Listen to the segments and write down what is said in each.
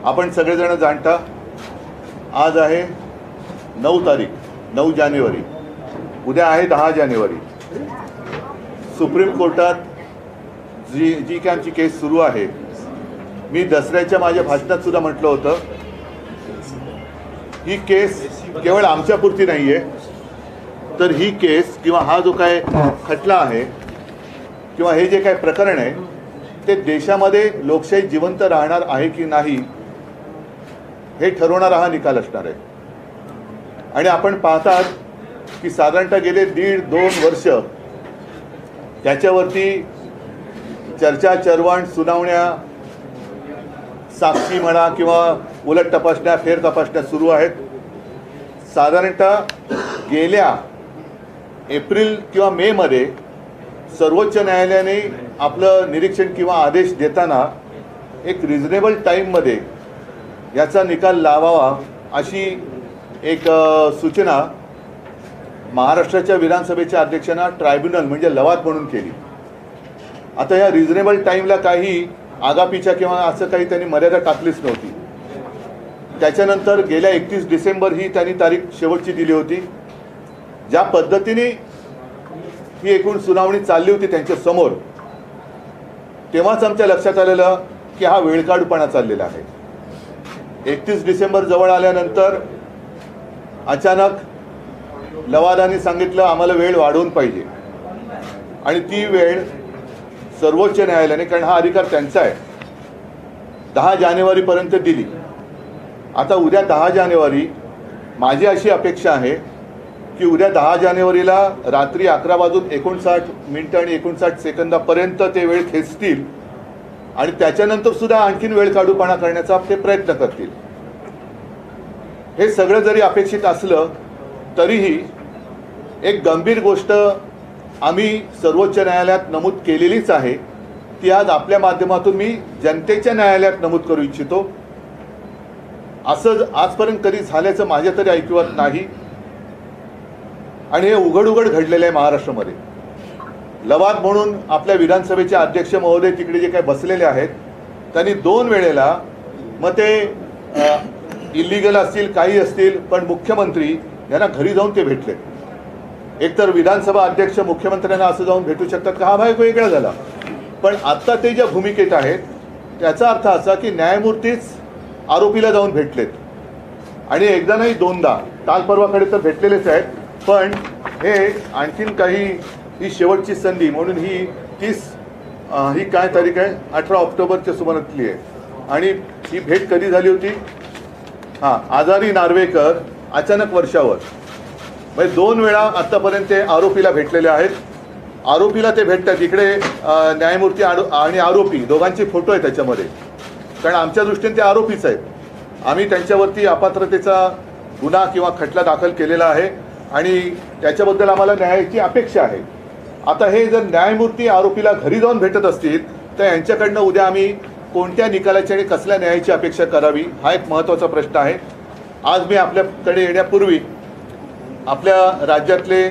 आपण सगळेजण जाणता आज आहे 9 तारीख 9 जानेवारी, उद्या आहे 10 जानेवारी। सुप्रीम कोर्टात जी काय आमची केस सुरू आहे, मी दसऱ्याच्या माझ्या भाषणात सुद्धा म्हटलं होतं, ही केस केवळ आमच्यापुरती नाही आहे, तर ही केस किंवा हा जो काय खटला आहे किंवा हे जे काय प्रकरण आहे ते देशामध्ये लोकशाही जिवंत राहणार आहे की नाही हे ठरवणारा हा निकाल असणार आहे। आणि आपण पाहतात की साधारणतः गेले 1.5-2 वर्ष त्याच्यावरती चर्चा, चरवण, सुनावण्या, साक्षी म्हणा किंवा उलट तपासण्या, फेर तपासण्या सुरू आहेत। साधारणतः गेल्या एप्रिल किंवा मे मध्ये सर्वोच्च न्यायालयाने आपलं निरीक्षण किंवा आदेश देताना एक रिझनेबल टाईममध्ये याचा निकाल लावावा अशी एक सूचना महाराष्ट्राच्या विधानसभेच्या अध्यक्षांना ट्रायब्युनल म्हणजे लवाद म्हणून केली। आता या रिझनेबल टाईमला काही आगापीच्या किंवा असं काही त्यांनी मर्यादा टाकलीच नव्हती। त्याच्यानंतर गेल्या 31 डिसेंबर ही त्यांनी तारीख शेवटची दिली होती। ज्या पद्धतीने ही एकूण सुनावणी चालली होती त्यांच्या समोर, तेव्हाच आमच्या लक्षात आलेलं की हा वेळकाढूपणा चाललेला आहे। 31 डिसेंबर जवळ आल्यानंतर अचानक लवादाने सांगितलं आम्हाला वेळ वाढवून पाहिजे, आणि ती वेळ सर्वोच्च न्यायालयाने, कारण हा अधिकार त्यांचा आहे, 10 जानेवारीपर्यंत दिली। आता उद्या 10 जानेवारी, माझी अशी अपेक्षा आहे की उद्या 10 जानेवारीला रात्री 11:59 आणि 59 सेकंदापर्यंत ते वेळ खेचतील आणि त्याच्यानंतर सुद्धा आणखीन वेळ काढूपणा करण्याचा ते प्रयत्न करतील। हे सगळं जरी अपेक्षित असलं तरीही एक गंभीर गोष्ट आम्ही सर्वोच्च न्यायालयात नमूद केलेलीच आहे, ती आज आपल्या माध्यमातून मी जनतेच्या न्यायालयात नमूद करू इच्छितो। असं आजपर्यंत कधी झाल्याचं माझ्या तरी ऐकिवात नाही, आणि हे उघड घडलेलं आहे महाराष्ट्रामध्ये। लवाद म्हणून आपल्या विधानसभेचे अध्यक्ष महोदय तिकडे जे काही बसलेले आहेत त्यांनी 2 वेळेला, मग ते इलिगल असतील काही असतील, पण मुख्यमंत्री यांना घरी जाऊन ते भेटले। एकतर विधानसभा अध्यक्ष मुख्यमंत्र्यांना असं जाऊन भेटू शकतात का, हा भाग वेगळा झाला, पण आत्ता ते ज्या भूमिकेत आहेत त्याचा अर्थ असा की न्यायमूर्तीच आरोपीला जाऊन भेटलेत, आणि एकदा नाही 2दा, काल परवाकडे तर भेटलेलेच आहेत। पण हे आणखीन काही, ही शेवटची संधी म्हणून ही ही काय तारीख आहे, 18 ऑक्टोबरच्या सुमारातली आहे। आणि ही भेट कधी झाली होती, आजारी नार्वेकर अचानक वर्षावर, म्हणजे 2 वेळा आत्तापर्यंत ते आरोपीला भेटलेले आहेत। आरोपीला ते भेटतात, इकडे न्यायमूर्ती आणि आरोपी दोघांचे फोटो आहेत त्याच्यामध्ये, कारण आमच्या दृष्टीने ते आरोपीच आहेत। आम्ही त्यांच्यावरती अपात्रतेचा गुन्हा किंवा खटला दाखल केलेला आहे आणि त्याच्याबद्दल आम्हाला न्यायाची अपेक्षा आहे। आता हे जर न्यायमूर्ती आरोपीला घरी जाऊन भेटत असतील तर यांच्याकडनं उद्या आम्ही कोणत्या निकालाची आणि कसल्या न्यायाची अपेक्षा करावी, हा एक महत्त्वाचा प्रश्न आहे। आज मी आपल्याकडे येण्यापूर्वी आपल्या राज्यातले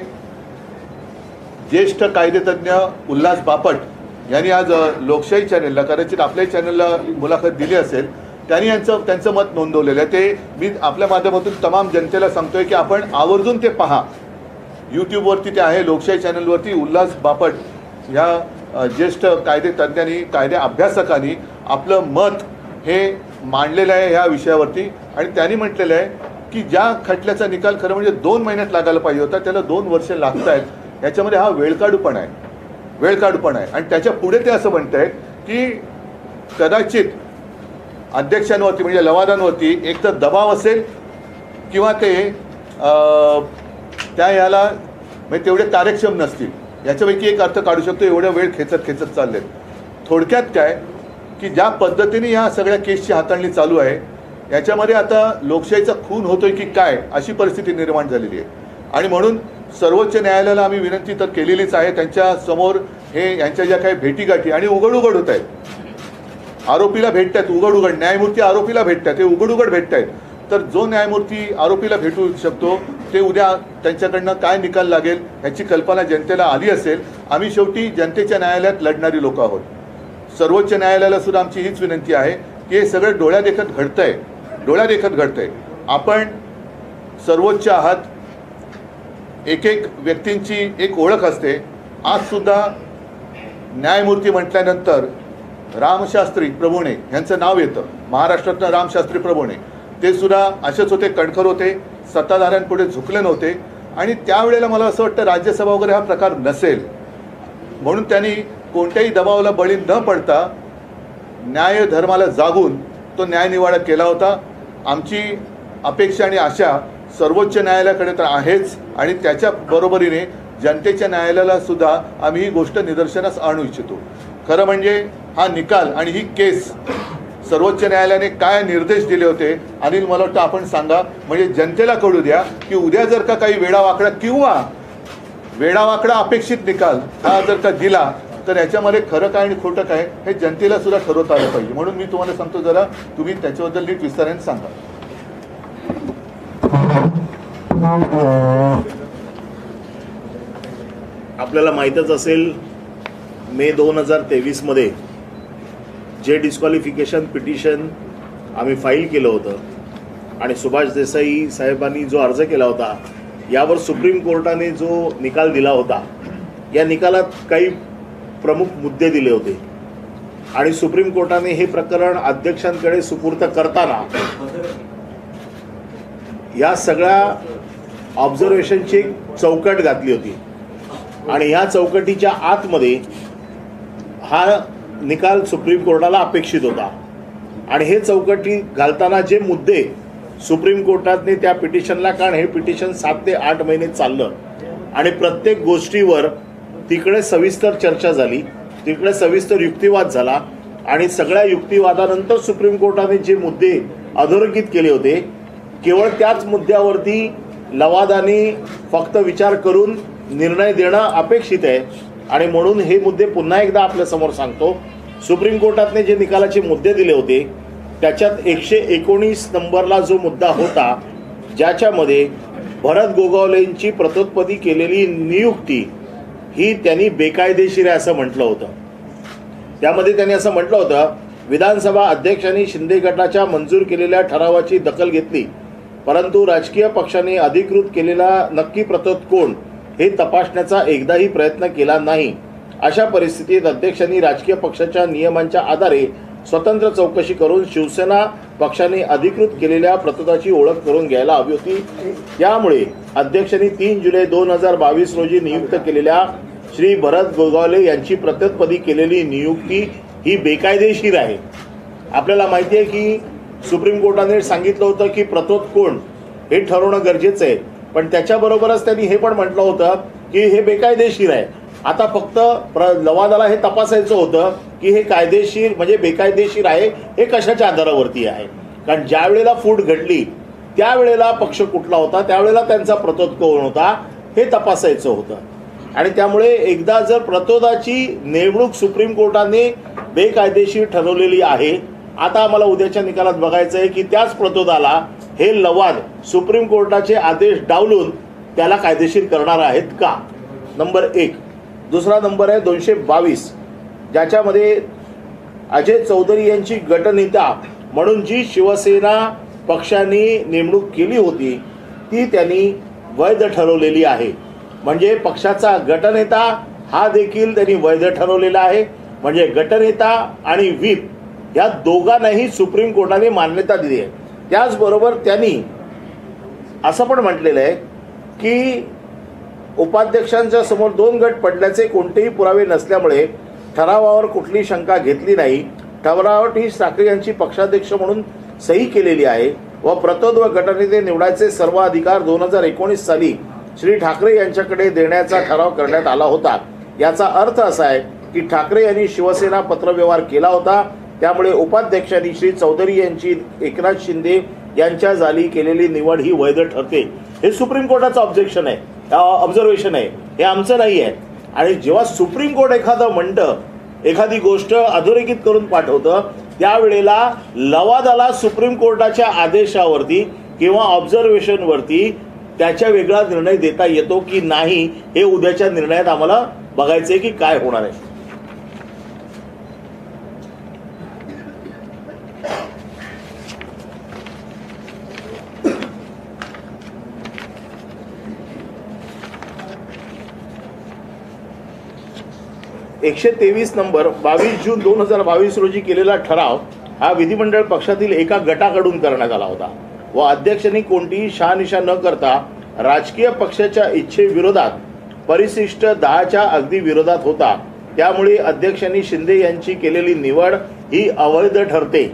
ज्येष्ठ कायदेतज्ञ उल्हास बापट यांनी आज लोकशाही चॅनलला, कदाचित आपल्या चॅनलला मुलाखत दिली असेल, त्यांनी त्यांचं मत नोंदवलेलं आहे। ते मी आपल्या माध्यमातून तमाम जनतेला सांगतोय की आपण आवर्जून ते पहा, यूट्यूबवरती ते आहे, लोकशाही चॅनलवरती उल्हास बापट ह्या ज्येष्ठ कायदेतज्ञांनी, कायदे अभ्यासकांनी आपलं मत हे मांडलेलं आहे ह्या विषयावरती। आणि त्यांनी म्हटलेलं आहे की ज्या खटल्याचा निकाल खरं म्हणजे 2 महिन्यात लागायला पाहिजे होता त्याला 2 वर्ष लागत आहेत, ह्याच्यामध्ये हा वेळकाढूपणा आहे। आणि त्याच्या पुढे ते असं म्हणत आहेत की कदाचित अध्यक्षांवरती म्हणजे लवादांवरती एक तर दबाव असेल किंवा ते त्या याला म्हणजे तेवढे कार्यक्षम नसतील, याच्यापैकी एक अर्थ काढू शकतो। एवढ्या वेळ खेचत चाललेत। थोडक्यात काय की ज्या पद्धतीने ह्या सगळ्या केसची हाताळणी चालू आहे याच्यामध्ये आता लोकशाहीचा खून होतोय की काय अशी परिस्थिती निर्माण झालेली आहे। आणि म्हणून सर्वोच्च न्यायालयाला आम्ही विनंती तर केलेलीच आहे, त्यांच्या समोर हे यांच्या ज्या काही भेटीगाठी आणि उघड होत आहेत, आरोपीला भेटतात उघड, न्यायमूर्ती आरोपीला भेटतात, हे उघड भेटत आहेत, तर जो न्यायमूर्ती आरोपीला भेटू शकतो ते उद्या त्यांच्याकडनं काय निकाल लागेल ह्याची कल्पना जनतेला आली असेल। आम्ही शेवटी जनतेच्या न्यायालयात लढणारी लोक आहोत। सर्वोच्च न्यायालयाला सुद्धा आमची हीच विनंती आहे की हे सगळं डोळ्यादेखत घडतंय. आपण सर्वोच्च आहात, एक एक व्यक्तींची एक ओळख असते. आजसुद्धा न्यायमूर्ती म्हटल्यानंतर रामशास्त्री प्रभुणे यांचं नाव येतं. महाराष्ट्रातनं रामशास्त्री प्रभुणे ते सुद्धा असेच होते, कणखर होते, सत्ताधाऱ्यांपुढे झुकले नव्हते. आणि त्यावेळेला मला असं वाटतं राज्यसभा वगैरे हा प्रकार नसेल, म्हणून त्यांनी कोणत्याही दबावाला बळी न पडता न्याय धर्माला जागून तो न्यायनिवाडा केला होता. आमची अपेक्षा आणि आशा सर्वोच्च न्यायालयाकडे तर आहेच, आणि त्याच्या बरोबरीने जनतेच्या न्यायालयाला सुद्धा आम्ही ही गोष्ट निदर्शनास आणू इच्छितो. खरं म्हणजे हा निकाल आणि ही केस सर्वोच्च न्यायालयाने काय निर्देश दिले होते, अनिल मला वाटतं आपण सांगा, म्हणजे जनतेला कळू द्या की उद्या जर का काही वेडावाकडा अपेक्षित निकाल हा जर का दिला तर याच्यामध्ये खरं काय आणि खोटं काय हे जनतेला सुद्धा ठरवता आलं पाहिजे. म्हणून मी तुम्हाला सांगतो, जरा तुम्ही त्याच्याबद्दल नीट विस्ताराने सांगा. आपल्याला माहीतच असेल, मे 2023 मध्ये जे डिस्क्वालिफिकेशन पिटिशन आम्ही फाईल केलं होतं आणि सुभाष देसाई साहेबांनी जो अर्ज केला होता, यावर सुप्रीम कोर्टाने जो निकाल दिला होता, या निकालात काही प्रमुख मुद्दे दिले होते. आणि सुप्रीम कोर्टाने हे प्रकरण अध्यक्षांकडे सुपूर्द करताना या सगळ्या ऑब्झर्वेशनची एक चौकट घातली होती. आणि ह्या चौकटीच्या आतमध्ये हा निकाल सुप्रीम कोर्टाला अपेक्षित होता. आणि हे चौकटी घालताना जे मुद्दे सुप्रीम कोर्टाने त्या पिटिशनला, कारण हे पिटिशन 7 ते 8 महिने चाललं आणि प्रत्येक गोष्टीवर तिकडे सविस्तर चर्चा झाली, तिकडे सविस्तर युक्तिवाद झाला. आणि सगळ्या युक्तिवादानंतर सुप्रीम कोर्टाने जे मुद्दे अधोरेखित केले होते, केवळ त्याच मुद्द्यावरती लवादाने फक्त विचार करून निर्णय देणं अपेक्षित आहे. आणि म्हणून हे मुद्दे पुन्हा एकदा आपल्यासमोर सांगतो. सुप्रीम कोर्टाने जे निकालाचे मुद्दे दिले होते त्याच्यात 119 नंबरला जो मुद्दा होता, ज्याच्यामध्ये भरत गोगावलेंची प्रतोत्पत्ती केलेली नियुक्ती ही त्यांनी बेकायदेशीर आहे असं म्हटलं होतं. त्यामध्ये त्यांनी असं म्हटलं होतं, विधानसभा अध्यक्षांनी शिंदे गटाच्या मंजूर केलेल्या ठरावाची दखल घेतली, परंतु राजकीय पक्षाने अधिकृत केलेला नक्की प्रतोद कोण हे तपासण्याचा एकदाही प्रयत्न केला नाही. अशा परिस्थितीत अध्यक्षांनी राजकीय पक्षाच्या नियमांच्या आधारे स्वतंत्र चौकशी करून शिवसेना पक्षाने अधिकृत केलेल्या प्रतोदाची ओळख करून घ्यायला हवी होती. त्यामुळे अध्यक्षांनी 3 जुलै 2022 रोजी नियुक्त केलेल्या श्री भरत गोगावले यांची प्रतोदपदी केलेली नियुक्ती ही बेकायदेशीर आहे. आपल्याला माहिती आहे की सुप्रीम कोर्टाने सांगितलं होतं की प्रतोद कोण हे ठरवणं गरजेचं आहे, पण त्याच्याबरोबरच त्यांनी हे पण म्हटलं होतं की हे बेकायदेशीर आहे. आता फक्त लवादाला हे तपासायचं होतं की हे कायदेशीर म्हणजे बेकायदेशीर आहे हे कशाच्या आधारावरती आहे. कारण ज्या वेळेला फूट घडली त्यावेळेला पक्ष कुठला होता, त्यावेळेला त्यांचा प्रतोद कोण होता हे तपासायचं होतं. आणि त्यामुळे एकदा जर प्रतोदाची नेमणूक सुप्रीम कोर्टाने बेकायदेशीर ठरवलेली आहे, आता आम्हाला उद्याच्या निकालात बघायचं आहे की त्याच प्रतोदाला हे लवाद सुप्रीम कोर्टाचे आदेश डावलून त्याला कायदेशीर करणार आहेत का, नंबर 1. दुसरा नंबर आहे 222, ज्याच्यामध्ये अजय चौधरी यांची गटनेता म्हणून जी शिवसेना पक्षाने नेमणूक केली होती ती त्यांनी वैध ठरवलेली आहे. म्हणजे पक्षाचा गटनेता हा देखील त्यांनी वैध ठरवलेला आहे. म्हणजे गटनेता आणि व्हीप या दोघांनाही सुप्रीम कोर्टाने मान्यता दिली आहे. त्याचबरोबर त्यांनी असं पण म्हटलेलं आहे की उपाध्यक्षांच्या समोर 2 गट पडल्याचे कोणतेही पुरावे नसल्यामुळे ठरावावर कुठली शंका घेतली नाही. ठरावात ही ठाकरे यांची पक्षाध्यक्ष म्हणून सही केलेली आहे व प्रतोद व गटनेते निवडायचे सर्व अधिकार 2019 साली श्री ठाकरे यांच्याकडे देण्याचा ठराव करण्यात आला होता. याचा अर्थ असा आहे की ठाकरे यांनी शिवसेना पत्रव्यवहार केला होता. त्यामुळे उपाध्यक्षांनी श्री चौधरी यांची एकनाथ शिंदे यांच्या जाली केलेली निवड ही वैध ठरते. हे सुप्रीम कोर्टाचं ऑब्झर्वेशन आहे, हे आमचं नाही आहे. आणि जेव्हा सुप्रीम कोर्ट एखादं म्हणतं, एखादी गोष्ट अधोरेखित करून पाठवतं, त्यावेळेला लवादाला सुप्रीम कोर्टाच्या आदेशावरती किंवा ऑब्झर्वेशनवरती त्याच्या वेगळा निर्णय देता येतो की नाही हे उद्याच्या निर्णयात आम्हाला बघायचंय की काय होणार आहे. 123 नंबर 22 जून 2022 रोजी केलेला ठराव हा विधिमंडळ पक्षातील एका गटाकडून करण्यात आला होता व अध्यक्षांनी कोणतीही शहानिशा न करता राजकीय पक्षाच्या इच्छेविरोधात परिशिष्ट 10च्या अगदी विरोधात होता. त्यामुळे अध्यक्षांनी शिंदे यांची केलेली निवड ही अवैध ठरते.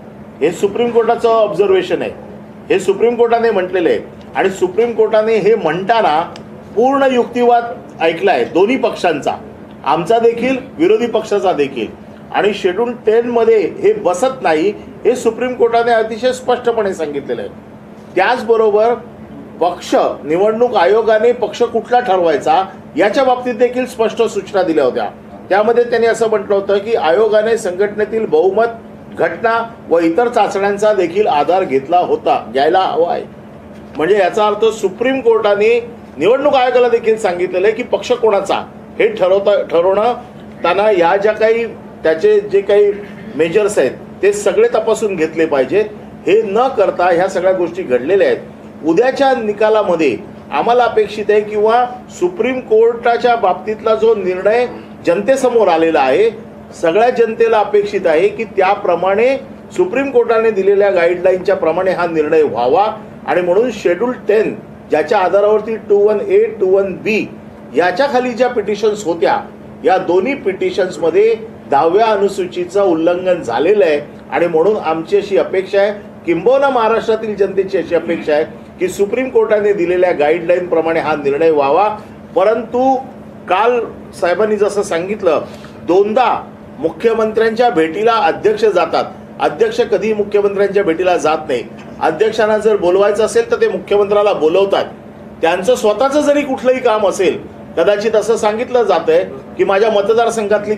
हे सुप्रीम कोर्टाचं ऑब्झर्वेशन आहे. हे सुप्रीम कोर्टाने म्हटलेलं आहे आणि सुप्रीम कोर्टाने हे म्हणताना पूर्ण युक्तिवाद ऐकलाय दोन्ही पक्षांचा, आमचा देखील विरोधी पक्षाचा देखील. आणि शेड्यूल 10 मध्ये हे बसत नाही हे सुप्रीम कोर्टाने अतिशय स्पष्टपणे सांगितलेलं आहे. त्याचबरोबर पक्ष निवडणूक आयोगाने पक्ष कुठला ठरवायचा याच्या बाबतीत देखील स्पष्ट सूचना दिल्या होत्या. त्यामध्ये त्यांनी असं म्हटलं होतं की आयोगाने संघटनेतील बहुमत, घटना व इतर चाचण्यांचा देखील आधार घ्यायला हवा आहे. म्हणजे याचा अर्थ सुप्रीम कोर्टाने निवडणूक आयोगाला देखील सांगितलेलं आहे की पक्ष कोणाचा हे ठरवणं त्यांना या ज्या काही त्याचे जे काही मेजर्स आहेत ते सगळे तपासून घेतले पाहिजेत. हे न करता ह्या सगळ्या गोष्टी घडलेल्या आहेत. उद्याच्या निकालामध्ये आम्हाला अपेक्षित आहे किंवा सुप्रीम कोर्टाच्या बाबतीतला जो निर्णय जनतेसमोर आलेला आहे सगळ्या जनतेला अपेक्षित आहे की त्याप्रमाणे सुप्रीम कोर्टाने दिलेल्या गाईडलाईनच्या प्रमाणे हा निर्णय व्हावा. आणि म्हणून शेड्यूल 10 ज्याच्या आधारावरती 21A 21B याच्या खाली ज्या पिटिशन्स होत्या या दोन्ही पिटिशन्समध्ये 10व्या अनुसूचीचं उल्लंघन झालेलं आहे. आणि म्हणून आमची अशी अपेक्षा आहे, किंबहुना महाराष्ट्रातील जनतेची अशी अपेक्षा आहे की सुप्रीम कोर्टाने दिलेल्या गाईडलाईन प्रमाणे हा निर्णय व्हावा. परंतु काल साहेबांनी जसं सांगितलं, दोनदा मुख्यमंत्र्यांच्या भेटीला अध्यक्ष जातात. अध्यक्ष कधी मुख्यमंत्र्यांच्या भेटीला जात नाही. अध्यक्षांना जर बोलवायचं असेल तर ते मुख्यमंत्र्याला बोलवतात. त्यांचं स्वतःचं जरी कुठलंही काम असेल, कदाचित असं सांगितलं जातंय की माझ्या मतदारसंघातली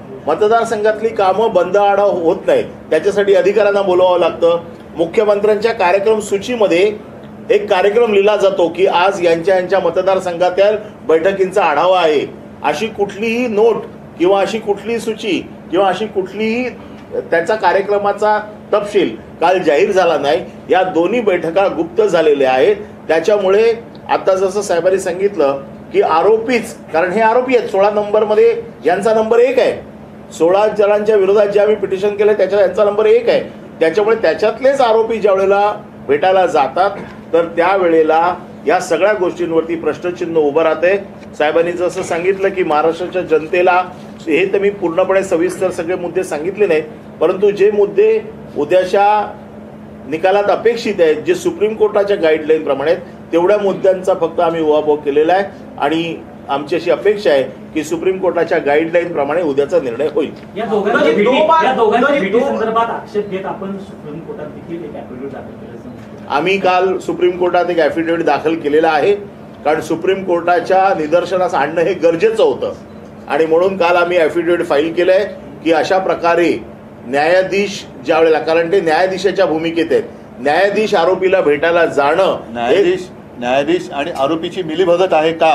कामं बंद आडाव होत नाहीत, त्याच्यासाठी अधिकाऱ्यांना बोलवावं लागतं. मुख्यमंत्र्यांच्या कार्यक्रम सूचीमध्ये एक कार्यक्रम लिहिला जातो की आज यांच्या मतदारसंघातील बैठकींचा आढावा आहे. अशी कुठलीही नोट किंवा अशी कुठलीही सूची किंवा अशी कुठलीही त्याचा कार्यक्रमाचा तपशील काल जाहीर झाला नाही. या दोन्ही बैठका गुप्त झालेल्या आहेत. त्याच्यामुळे आता जसं साहेबांनी सांगितलं की आरोपीच, कारण हे आरोपी आहेत, 16 नंबरमध्ये यांचा नंबर 1 आहे. 16 जणांच्या विरोधात जे आम्ही पिटिशन केलं त्याच्यात यांचा नंबर 1 आहे. त्याच्यामुळे त्याच्यातलेच आरोपी ज्या वेळेला भेटायला जातात तर त्यावेळेला या सगळ्या गोष्टींवरती प्रश्नचिन्ह उभं राहते. साहेबांनी जसं सांगितलं की महाराष्ट्राच्या जनतेला हे तर मी पूर्णपणे सविस्तर सगळे मुद्दे सांगितले नाहीत, परंतु जे मुद्दे उद्याच्या निकालात अपेक्षित आहेत, जे सुप्रीम कोर्टाच्या गाईडलाईन प्रमाणे तेवढ्या मुद्द्यांचा फक्त आम्ही उहापोह केलेला आहे. आणि आमची अशी अपेक्षा आहे की सुप्रीम कोर्टाच्या गाईडलाईन प्रमाणे उद्याचा निर्णय होईल. या दोघांची भेटी संदर्भात आक्षेप घेत आपण सुप्रीम कोर्टात देखील एक ॲफिडेव्हिट दाखल केलं. आम्ही काल सुप्रीम कोर्टात एक ॲफिडेव्हिट दाखल केलेला आहे, कारण सुप्रीम कोर्टाच्या निदर्शनास आणणं हे गरजेचं होतं. आणि म्हणून काल आम्ही ॲफिडेव्हिट फाईल केलंय की अशा प्रकारे न्यायाधीश ज्या वेळेला, कारण ते न्यायाधीशाच्या भूमिकेत आहेत, न्यायाधीश आरोपीला भेटायला जाणं, न्यायाधीश आणि आरोपीची मिलीभगत आहे का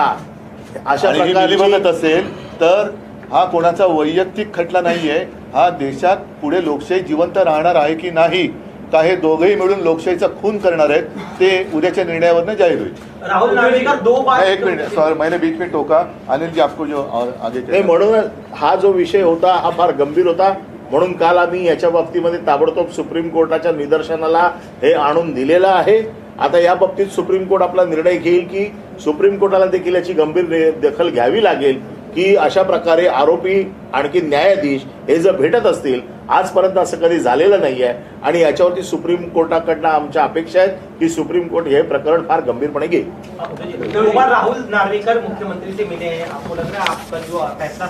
अशा मिलीभगत असेल तर हा कोणाचा वैयक्तिक खटला नाहीये. हा देशात पुढे लोकशाही जिवंत राहणार आहे की नाही, का हे दोघेही मिळून लोकशाहीचा खून करणार आहेत, ते उद्याच्या निर्णयावरनं जाहीर होईल. राहुल नार्वेकर एक मिनिट, सॉरी मैंने बीच में टोका. अनिल जी आपको जो आगे म्हणून हा जो विषय होता हा फार गंभीर होता. म्हणून काल आम्ही याच्या बाबतीमध्ये ताबडतोब सुप्रीम कोर्टाच्या निदर्शनाला हे आणून दिलेलं आहे. आता या बाबतीत सुप्रीम कोर्ट आपला निर्णय घेईल की सुप्रीम कोर्टाला देखील याची गंभीर दखल घ्यावी लागेल की अशा प्रकारे आरोपी आणखी न्यायाधीश हे जर भेटत असतील. आजपर्यंत असं कधी झालेलं नाही आहे आणि याच्यावरती सुप्रीम कोर्टाकडनं आमच्या अपेक्षा आहेत की सुप्रीम कोर्ट हे प्रकरण फार गंभीरपणे घेईल. राहुल नार्वेकर मुख्यमंत्री से मिले हैं, आपको लग रहा है आपका जो फैसला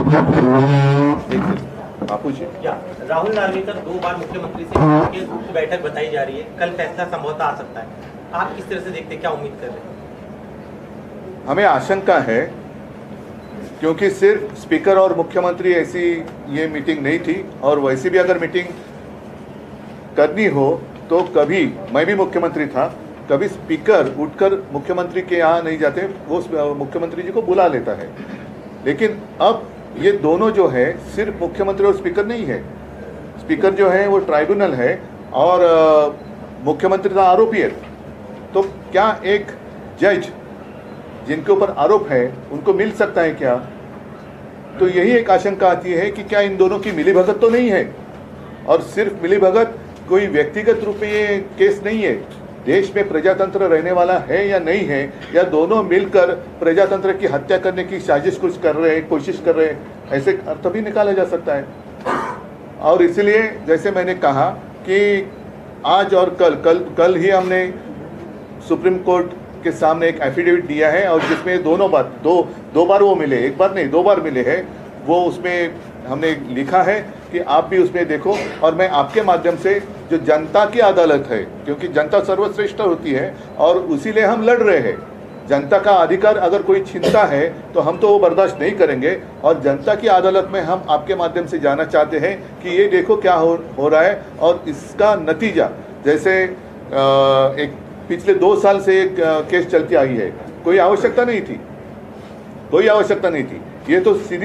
राहुल नार्वेकर 2 बार मुख्यमंत्री से बैठक बताई जा रही है, कल फैसला संभवतः आ सकता है. आप किस तरह से देखते हैं, क्या उम्मीद कर रहे हैं? हमें आशंका है क्योंकि सिर्फ स्पीकर और मुख्यमंत्री ऐसी ये मीटिंग नहीं थी, और वैसी भी अगर मीटिंग करनी हो तो कभी, मैं भी मुख्यमंत्री था, कभी स्पीकर उठकर मुख्यमंत्री के यहाँ नहीं जाते, वो मुख्यमंत्री जी को बुला लेता है. लेकिन अब ये दोनों जो है सिर्फ मुख्यमंत्री और स्पीकर नहीं है. स्पीकर जो है वो ट्राइब्यूनल है और मुख्यमंत्री का आरोपी है. तो क्या एक जज जिनके ऊपर आरोप है उनको मिल सकता है क्या? तो यही एक आशंका आती है कि क्या इन दोनों की मिलीभगत तो नहीं है, और सिर्फ मिलीभगत कोई व्यक्तिगत रूप में ये केस नहीं है, देश में प्रजातंत्र रहने वाला है या नहीं है, या दोनों मिलकर प्रजातंत्र की हत्या करने की साजिश कुछ कर रहे हैं, कोशिश कर रहे हैं, ऐसे अर्थ भी निकाला जा सकता है। और इसलिए जैसे मैंने कहा कि आज और कल ही हमने सुप्रीम कोर्ट के सामने एक एफिडेविट दिया है, और जिसमें दो बार वो मिले, एक बार नहीं 2 बार मिले हैं। वो उसमें हमने लिखा है कि आप भी उसमें देखो, और मैं आपके माध्यम से जो जनता की अदालत है, क्योंकि जनता सर्वश्रेष्ठ होती है और उसीलिए हम लड़ रहे हैं। जनता का अधिकार अगर कोई छीनता है तो हम तो वो बर्दाश्त नहीं करेंगे, और जनता की अदालत में हम आपके माध्यम से जाना चाहते हैं कि ये देखो क्या हो रहा है, और इसका नतीजा जैसे एक पिछले 2 साल से एक केस चलती आई है, कोई आवश्यकता नहीं थी, कोई आवश्यकता नहीं थी। ये तो सीधी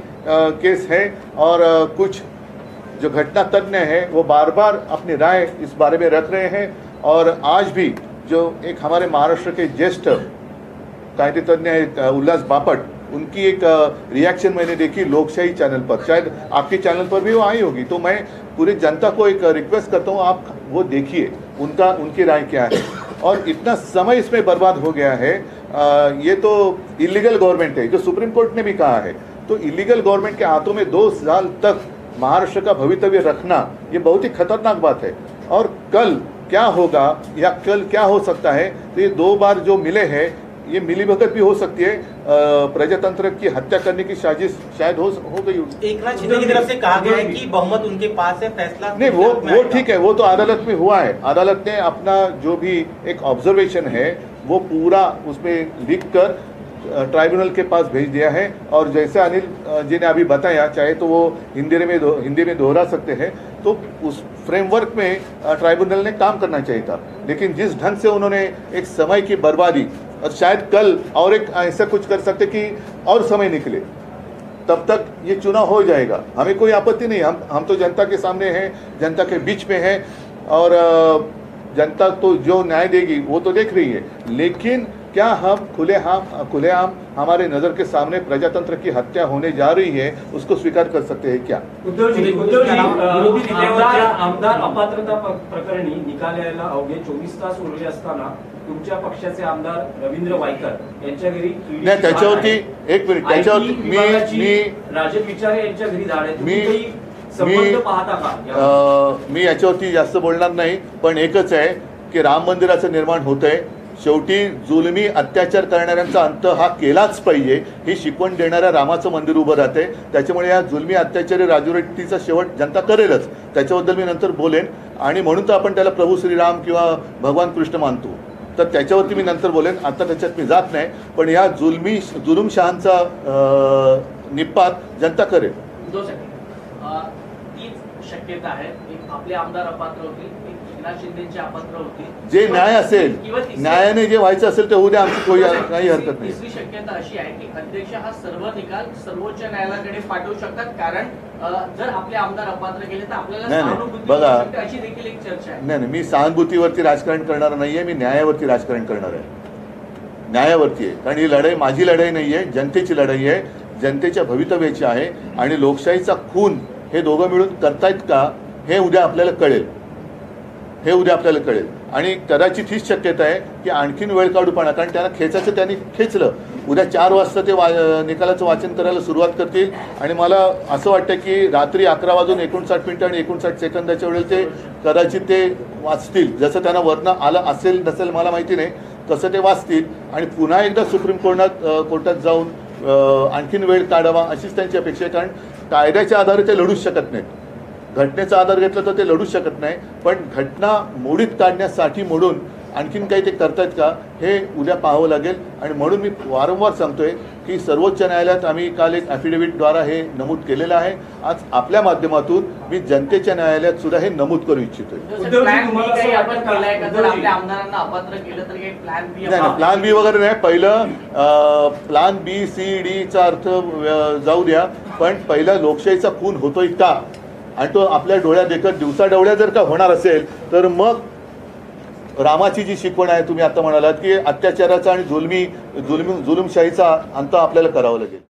केस है, और कुछ जो घटना तज्ञ हैं वो बार बार अपनी राय इस बारे में रख रहे हैं। और आज भी जो एक हमारे महाराष्ट्र के ज्येष्ठ कायदे तज्ञ है उल्लास बापट, उनकी एक रिएक्शन मैंने देखी लोकशाही चैनल पर, शायद आपके चैनल पर भी वो आई होगी। तो मैं पूरी जनता को एक रिक्वेस्ट करता हूँ, आप वो देखिए उनकी राय क्या है। और इतना समय इसमें बर्बाद हो गया है, ये तो इलीगल गवर्नमेंट है, जो सुप्रीम कोर्ट ने भी कहा है। तो इलीगल गवर्नमेंट के हाथों में 2 साल तक महाराष्ट्र का भवितव्य रखना, ये बहुत ही खतरनाक बात है। और कल क्या होगा या कल क्या हो सकता है, तो ये 2 बार जो मिले हैं, ये मिलीभगत भी हो सकती है, प्रजातंत्र की हत्या करने की साजिश शायद हो गई। एकनाथ शिंदे की तरफ से कहा गया है कि बहुमत उनके पास है, फैसला नहीं, वो ठीक है, वो तो अदालत में हुआ है। अदालत ने अपना जो भी एक ऑब्जर्वेशन है वो पूरा उसमें लिख कर ट्राइब्यूनल के पास भेज दिया है। और जैसे अनिल जी ने अभी बताया, चाहे तो वो हिंदी में दोहरा सकते हैं, तो उस फ्रेमवर्क में ट्राइब्यूनल ने काम करना चाहिए था। लेकिन जिस ढंग से उन्होंने एक समय की बर्बादी, और शायद कल और एक ऐसा कुछ कर सकते कि और समय निकले, तब तक ये चुनाव हो जाएगा, हमें कोई आपत्ति नहीं। हम तो जनता के सामने हैं, जनता के बीच में हैं, और जनता तो जो न्याय देगी वो तो देख रही है। लेकिन क्या हम खुलेआम हमारे नज़र के सामने प्रजातंत्र की हत्या होने जा रही है, उसको स्वीकार कर सकते हैं क्या? आमदार अपात्रता प्रकरणी निकाल यायला अवघे 24 तास उरले असताना तुमच्या पक्षाचे आमदार रवींद्र वायकर यांच्या घरी नाही, त्याच्यावरती एक मिनिट, त्याच्यावरती मी राजन विचारे यांच्या घरी जाण्यात संबंध पाहता का? मी याच्यावरती जास्त बोलणार नाही, पण एकच आहे की राम मंदिराचं निर्माण होतंय, शेवटी जुलमी अत्याचार करणाऱ्यांचा अंत हा केलाच पाहिजे, ही शिकवण देणाऱ्या रामाचं मंदिर उभं राहते। त्याच्यामुळे या जुलमी अत्याचारी राजवटीचा शेवट जनता करेलच, त्याच्याबद्दल मी नंतर बोलेन। आणि म्हणून तर आपण त्याला प्रभू श्रीराम किंवा भगवान कृष्ण मानतो, तर त्याच्यावरती मी नंतर बोलेन, आता त्याच्यात मी जात नाही। पण या जुलुमशहांचा निपात जनता करेल। तीच शक्यता आहे, एक आपले आमदार अपात्र होतील, एक एकनाथ शिंदेचे अपात्र होतील, जे न्याय असेल, न्यायाने जे व्हायचं असेल ते होऊ द्या, आमची काही हरकत नाही। तिसरी शक्यता अशी आहे की अध्यक्ष हा सर्व निकाल सर्वोच्च न्यायालयाकडे पाठवू शकतात, कारण जर आपले आमदार अपात्र केले तर आपल्याला सहानुभूती मिळू शकते, अशी देखील एक चर्चा आहे। नाही, मी सहानुभूतीवरती राजकारण करणार नाहीये, मी न्यायावरती राजकारण करणार आहे, न्यायावरती आहे। कारण ही लढाई माझी लढाई नाही आहे, जनतेची लढाई आहे, जनतेच्या भवितव्याची आहे। आणि लोकशाहीचा खून हे दोघं मिळून करतायत का, हे उद्या आपल्याला कळेल, हे उद्या आपल्याला कळेल। आणि कदाचित हीच शक्यता आहे की आणखीन वेळ काढूपणा, कारण त्यांना त्यांनी खेचलं, उद्या 4 वाजता ते निकालाचं वाचन करायला सुरुवात करतील। आणि मला असं वाटतं की रात्री 11:59 आणि 59 सेकंदाच्या वेळेला ते कदाचित ते वाचतील, जसं त्यांना वरनं आलं असेल नसेल मला माहिती नाही, तसं ते वाचतील आणि पुन्हा एकदा सुप्रीम कोर्टात जाऊन आणखीन वेळ काढावा अशीच त्यांची अपेक्षा आहे। कारण कायद्याच्या आधारे ते लढूच शकत नाहीत, घटनेचा आधार घेतला तर ते लढूच शकत नाही, पण घटना मोडीत काढण्यासाठी मोडून आणखीन काही ते करतायत का हे उद्या पाहावं लागेल। आणि म्हणून मी वारंवार सांगतोय की सर्वोच्च न्यायालयात आम्ही काल एक ॲफिडेव्हिटद्वारा हे नमूद केलेलं आहे, आज आपल्या माध्यमातून मी जनतेच्या न्यायालयात सुद्धा हे नमूद करू इच्छितोय। प्लॅन बी वगैरे नाही, पहिलं प्लॅन बी सी डीचा अर्थ जाऊ द्या, पण पहिला लोकशाहीचा खून होतोय का, आणि तो आपल्या डोळ्यात देखत दिवसाढवळ्या जर का होणार असेल तर मग रामाची जी शिकवण आहे, तुम्ही आता म्हणालात की अत्याचाराचा आणि जुलुमशाहीचा अंत आपल्याला करावा लागेल।